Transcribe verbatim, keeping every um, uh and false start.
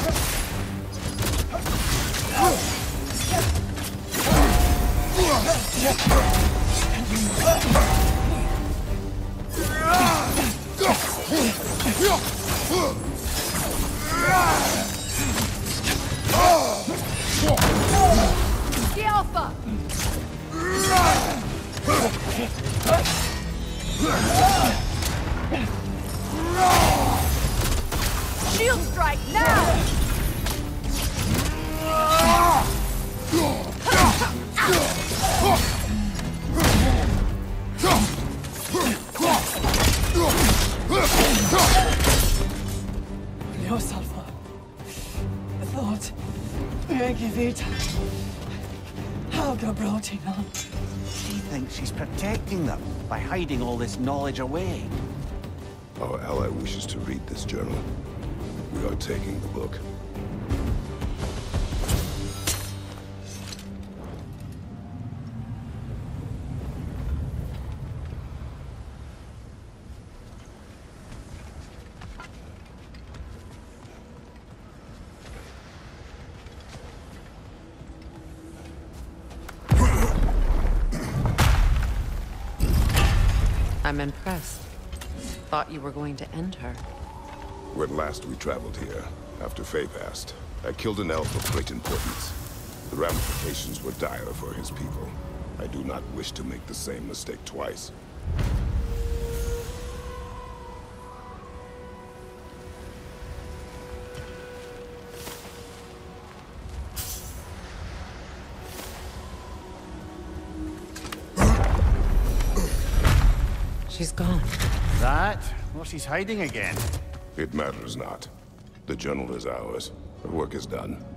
Shield strike now! Yourself up. Thought. Megivita. Helga Brotina. She thinks she's protecting them by hiding all this knowledge away. Our ally wishes to read this journal. We are taking the book. I'm impressed. Thought you were going to end her. When last we traveled here, after Faye passed, I killed an elf of great importance. The ramifications were dire for his people. I do not wish to make the same mistake twice. She's gone. That? Well, she's hiding again. It matters not. The journal is ours. The work is done.